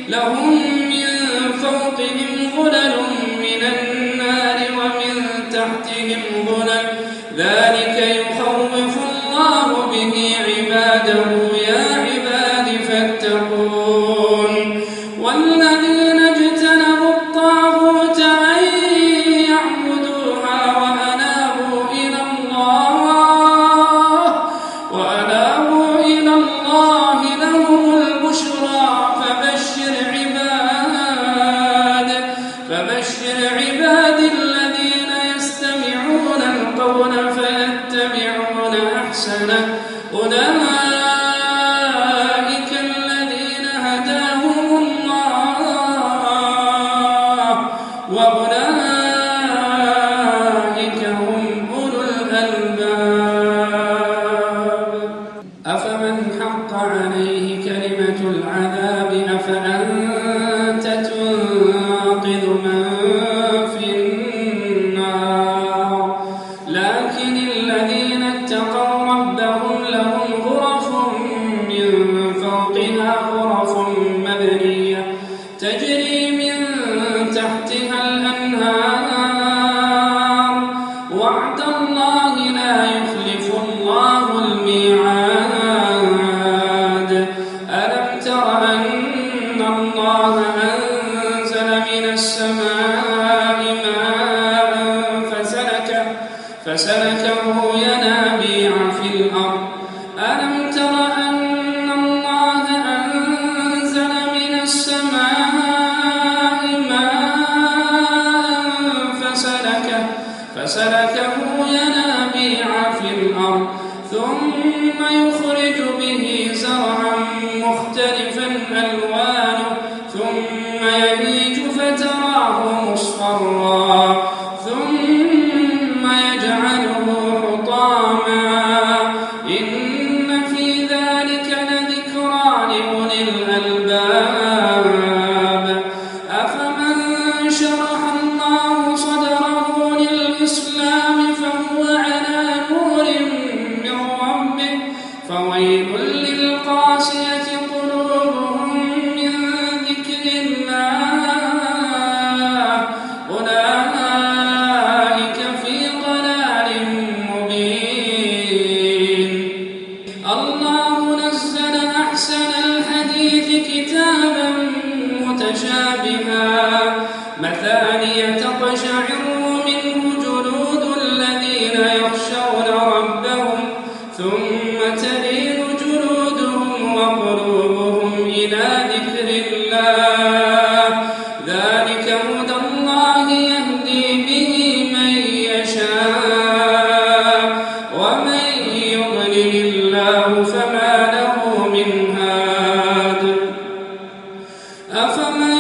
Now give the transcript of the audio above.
لهم من فوقهم ظلل من النار ومن تحتهم ظلل ذلك يخوف الله به عباده يا عباد فاتقون والذين اجتنبوا الطاغوت أن يعبدوها وأنابوا إلى الله لهم البشرى فبشر عباد الذين يستمعون القول فيتبعون أحسنه أولئك الذين هداهم الله وأولئك هم أولو الألباب أفمن حق عليه كلمة العذاب أفأنت تنقذ من في النار لكن الذين اتقوا ربهم لهم غرف من فوقها غرف مبنية تجري من تحتها الأنهار وعد الله لا يخلف الله الميعاد ألم تر أن الله أنزل من السماء ماء فسلكه ينابيع في الأرض ألم تر أن الله أنزل من السماء ماء فسلكه ينابيع في الأرض ثم يخرج به زرعا مختلفا ألوانه ثم يهيج فتراه مصفرا ثم يجعله حطاما إن في ذلك لذكرى لأولي الألباب أفمن شرح الله صدره للإسلام فهو على نور من ربه فويل للقاسية قلوبهم من ذكر الله أولئك في ضلال مبين الله نزل أحسن الحديث كتابا متشابها مثانية تقشعر منه جلود الذين يخشون ربهم ثم تلين جلودهم وقلوبهم إلى ذكر الله ذلك هدى الله يهدي به من يشاء ومن يضلل الله فما له من هاد أفمن